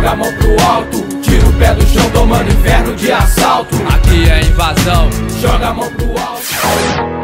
joga a mão pro alto, tira o pé do chão, tomando inferno de assalto. Aqui é invasão, joga a mão pro alto.